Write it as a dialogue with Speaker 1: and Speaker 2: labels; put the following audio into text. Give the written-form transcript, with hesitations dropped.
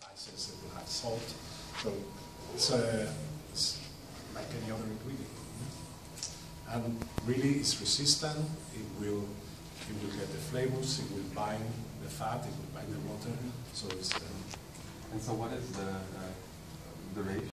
Speaker 1: spices, it will have salt. So it's like any other ingredient. And really it's resistant, it will get the flavors, it will bind the fat, it will bind the water. So it's
Speaker 2: and so what is the ratio?